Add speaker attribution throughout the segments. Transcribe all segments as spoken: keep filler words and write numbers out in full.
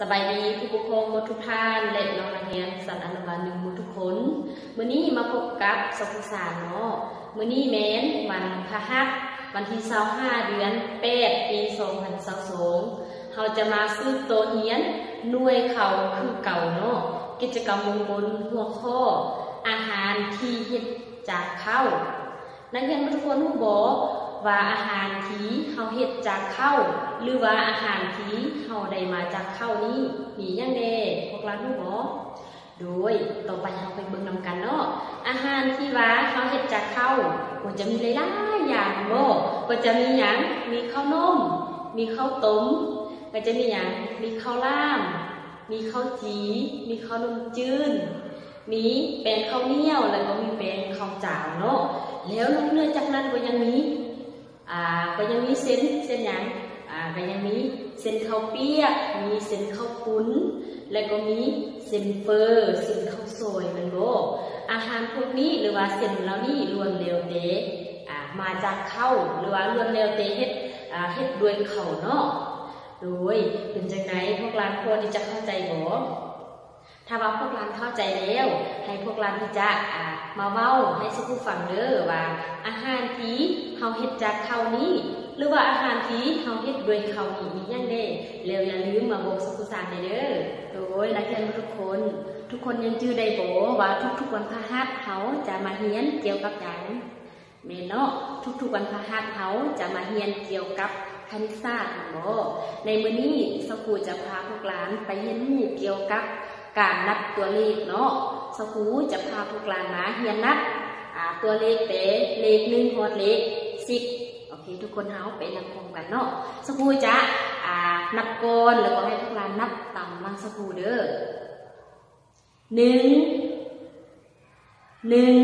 Speaker 1: สบายดีผู้ปกครองหมดทุกท่านและน้องนักเรียนสันอนุบาลหนึ่งหมดทุกคนมื้อนี้มาพบกับสกุลศาสตร์เนาะมื้อนี้แม้นวันพฤหัสวันที่ยี่สิบห้าเดือนแปดปีสองพันยี่สิบสองเราจะมาซื้อโตเฮียนหน่วยเขาคือเก่าเนาะกิจกรรมมงคลหัวข้ออาหารที่เฮ็ดจากข้าวนักเรียนทุกคนรู้บ่ว่าอาหารที่เฮาเฮ็ดจากข้าวหรือว่าอาหารที่เฮาได้มาจากข้าวนี้มีหยังแน่พวกเรารู้บ่โดยต่อไปเราไปเบิ่งนำกันเนาะอาหารที่ว่าเฮาเฮ็ดจากข้าวก็จะมีหลายๆอย่างบ่ก็จะมีหยังมีข้าวนมมีข้าวต้มก็จะมีหยังมีข้าวล่ามมีข้าวจีมีข้าวนมจืดมีแป้งข้าวเหนียวแล้วก็มีแป้งข้าวจ๋าเนาะแล้วนอกเหนือจากนั้นก็ยังมีอ่าก็ยังมีเส้นเส้นหยังอ่าก็ยังมีเส้นข้าวเปียกมีเส้นข้าวปุ้นแล้วก็มีเส้นเฟอร์เส้นข้าวซอยมันบ่อาหารพวกนี้หรือว่าเส้นเหล่านี้ล้วนแล้วแต่อ่ามาจากข้าวหรือว่าล้วนแล้วแต่เฮ็ดอ่าเฮ็ดด้วยข้าวเนาะโดยเป็นจังไดพวกเราควรที่จะเข้าใจบ่ถ้าว่าพวกเราเข้าใจแล้วให้พวกเราที่จะอ่ามาเว้าให้สุขุฟังเด้อว่าอาหารที่เฮาเฮ็ดจากข้าวนี้หรือว่าอาหารที่เฮาเฮ็ดด้วยข้าวนี้มีหยังเด้แล้วอย่าลืมมาบอกสุขุสานเด้อโดยนักเรียนทุกคนทุกคนยังจื้อได้บ่ว่าทุกๆวันพฤหัสเฮาจะมาเรียนเกี่ยวกับหยังแม่นเนาะทุกๆวันพฤหัสเฮาจะมาเรียนเกี่ยวกับคณิตศาสตร์บ่ในมื้อนี้สกูจะพาพวกหลานไปเรียนรู้เกี่ยวกับการนับตัวเลขเนาะสกูจะพาพวกหลานมาเรียนนับตัวเลขแต่เลขหนึ่งฮอดเลขสิบโอเคทุกคนเฮาไปนับพร้อมกันเนาะสกูจะนับก่อนแล้วก็ให้พวกหลานนับตามหลังสกูเด้อหนึ่งหนึ่ง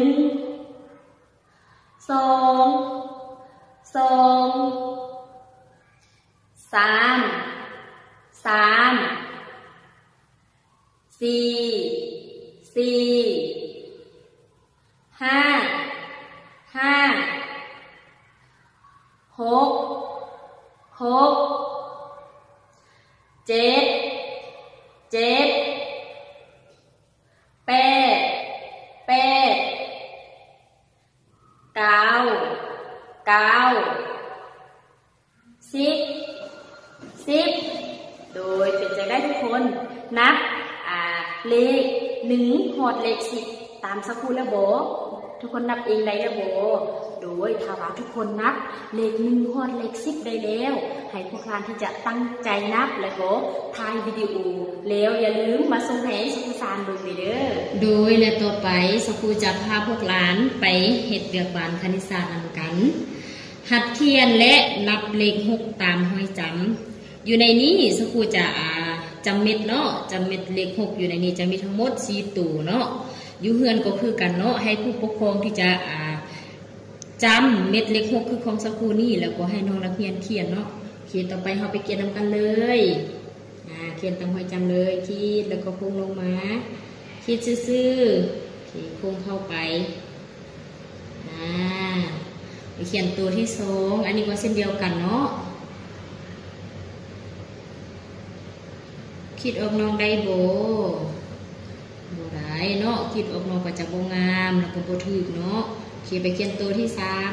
Speaker 1: สองสองสามสามสี่สี่ห้าห้าหกหกเจ็ดเจ็ดแปดแปดเก้าเก้าสิบสิบโดยเป็นใจได้ทุกคนนับเลขหนึ่งหอดเลขสิบตามสกุลแล้วโบทุกคนนับเองได้แล้วโบโดยถ้าว่าทุกคนนับเลขหนึ่งหอดเลขสิบได้แล้วให้พวกเราที่จะตั้งใจนับแล้วก็ถ่ายวิดีโอแล้วอย่าลืมมาส่งให้สกุลสารดูไปเด้อโดยและต่อไปสกุลจะพาพวกหลานไปเฮ็ดเวียกบ้านคณิตศาสตร์นำกันหัดเขียนและนับเลขหกตามห้อยจำอยู่ในนี้สกุลจะจำเม็ดเนาะจำเม็ดเลขหกอยู่ในนี้จะมีทั้งหมดสี่ตัวเนาะอยู่เฮือนก็คือกันเนาะให้ผู้ปกครองที่จะจำเม็ดเลขหกคือของสกุลนี่แล้วก็ให้น้องนักเรียนเขียนเนาะเขียนต่อไปเราไปเขียนนำกันเลยเขียนตามห้อยจำเลยขีดแล้วก็พุ่งลงมาขีดซื่อๆขีดพุ่งเข้าไปไปเขียนตัวที่สองอันนี้ก็เส้นเดียวกันเนาะคิดออกน้องได้โบโบได้เนาะคิดออกน้องก็จะโบงามแล้วก็โบถึกเนาะเขียนไปเขียนตัวที่สาม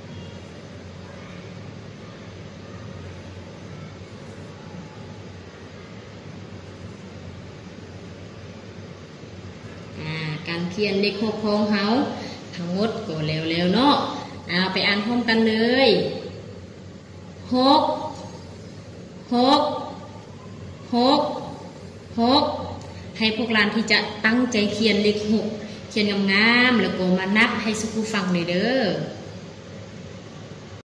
Speaker 1: การเขียนเลขหกของเขาทั้งหมดก็แล้วๆเนาะเอาไปอ่านพร้อมกันเลยหกหกหกหกให้พวกหลานที่จะตั้งใจเขียนเลขหกเขียนงามๆแล้วก็มานับให้สุขุฟังเลยเด้อ